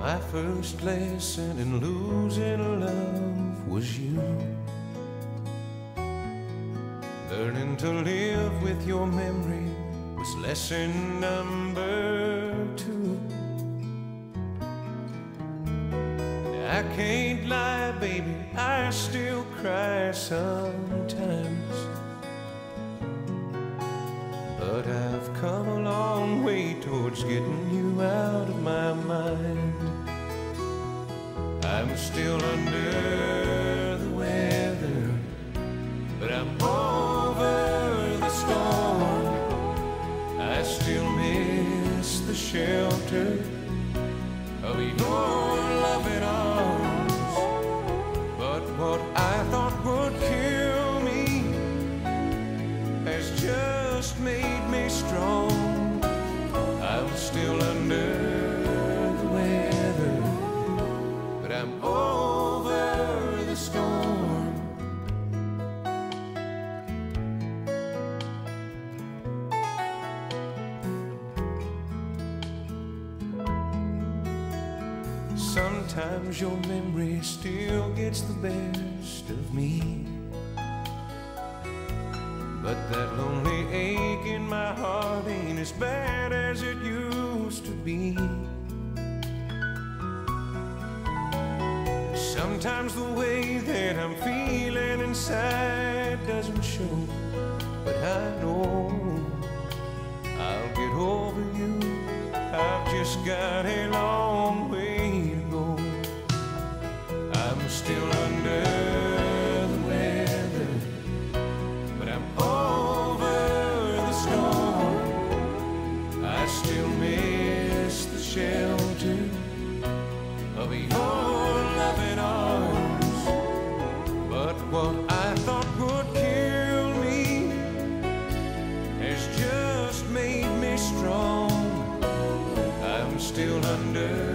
My first lesson in losing love was you. Learning to live with your memory was lesson number 2. I can't lie, baby, I still cry sometimes, but I've come a long way towards getting you out of my mind. I'm still under the weather, but I'm over the storm. I still miss the shelter of your loving arms. But what I thought would kill me has just made me strong. I'm still under the weather, but I'm over the storm. Sometimes your memory still gets the best of me, but that lonely ache in my heart ain't as bad as it used to be. Sometimes the way that I'm feeling inside doesn't show, but I know I'll get over you. I've just got a long way to go. I'm still under the weather, but I'm over the storm. I still miss the shelter of your loving arms. But what I thought would kill me has just made me strong. I'm still under